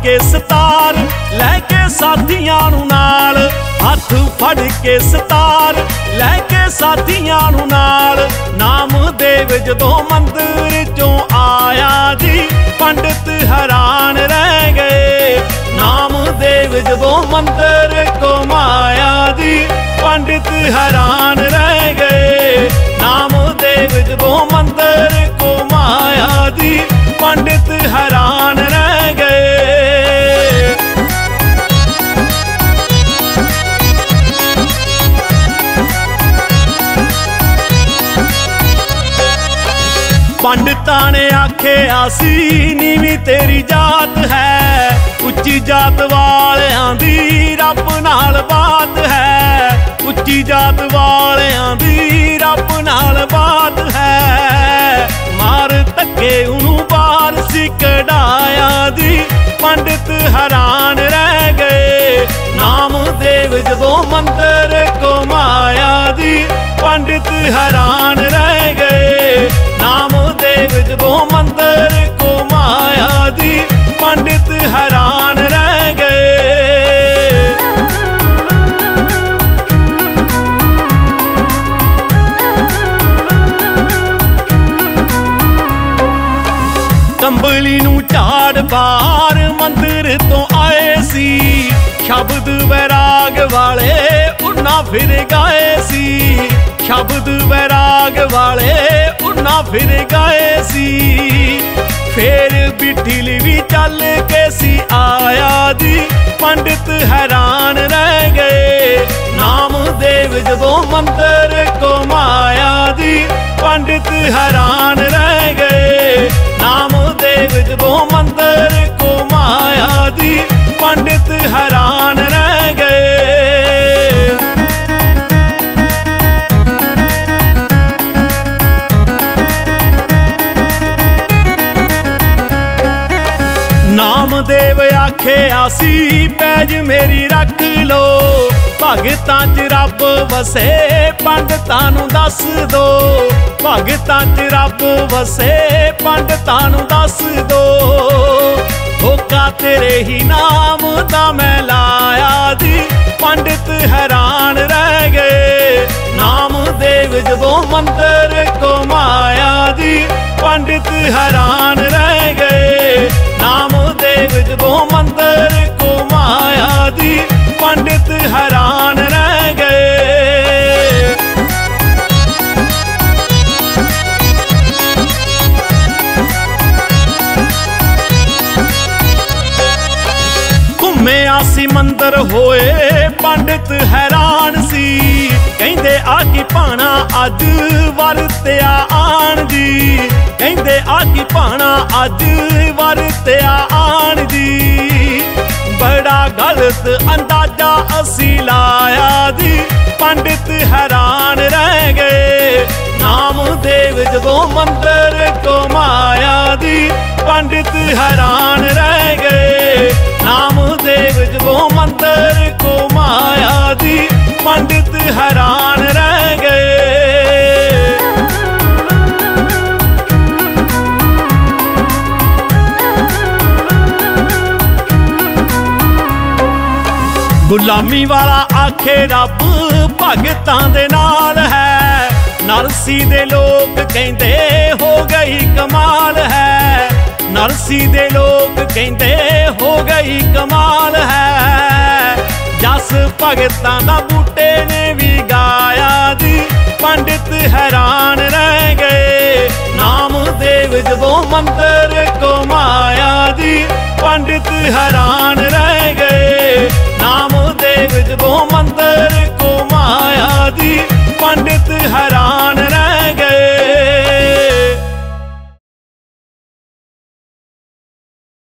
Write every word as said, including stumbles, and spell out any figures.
के सतार लैके साथियां नू नाल, हथ फड़ के सतार लैके साथियां नू नाल। नामदेव जदों मंदिर चों आया जी पंडित हैरान रह गए। नामदेव जदों मंदिर को माया जी पंडित हैरान रह गए। नामदेव जदों मंदिर को माया जी पंडित हैरान रह गए। पंडितां ने आखे आसी नीवी तेरी जात है, उच्ची जात वालियां दी रब नाल बात है। उच्ची जात वालियां दी रब नाल बात है। मार धक्के उन्हूं बाहर सी कढाया दी पंडित हैरान रह गए। नामदेव जदों मंदिर को माया दी पंडित हैरान रह गए। नामदेव जदों मंदिर को माया दी पंडित हैरान रह गए। कंबली नू झाड़ बाहर मंदिर तो आए सी, शब्द वैराग वाले उन्ना फिर गाए सी। शब्द वैराग वाले उन्ना फिर गाए सी। फिर बिठिल भी चल के सी आया दी पंडित हैरान रह गए। नामदेव जदों मंदिर को माया दी पंडित हैरान रह गए। नामदेव जदों मंदिर को माया दी पंडित हैरान रह गए। नामदेव आखे आसी पैज मेरी रख लो, भगतां च रब वसे पंडितां नू दस दो। भगतां च रब वसे पंडितां नू दस दो। धोखा तेरे ही नाम दा मैं लाया दी पंडित हैरान रह गए। नामदेव जदों मंदिर को माया दी पंडित हैरान रह गए। नामदेव जदों मंदिर को माया दी पंडित हैरान रह गए। घूमे आसी मंदिर होए पंडित हैरान सी। कहंदे आकी भाणा अज वरत्या आण जी। कहंदे आकी भाणा अज वरत्या आण जी। बड़ा गलत अंदाजा असी लाया दी पंडित हैरान रह गए। नामदेव जदों मंदिर को माया दी पंडित हैरान रह गए। नामदेव जदों मंदिर को माया दी पंडित हैरान रह गए। गुलामी वाला आखे रब भगतां दे नाल है। नरसी दे लोग कहंदे हो गई कमाल है। नरसी दे लोग कहंदे हो गई कमाल है। जस भगतां दा बूटे ने भी गाया दी पंडित हैरान रह गए। नामदेव जदों मंदिर को माया दी पंडित हैरान रह गए। नामदेव जदों मंदिर को माया दी पंडित